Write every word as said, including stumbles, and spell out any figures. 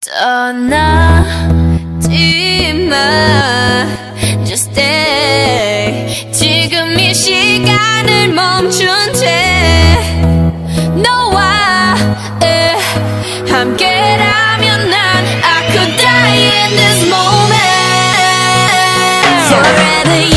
떠나지 마 Just stay 지금 이 시간을 멈춘 채 너와 에, 함께라면 난 I could die in this moment Forever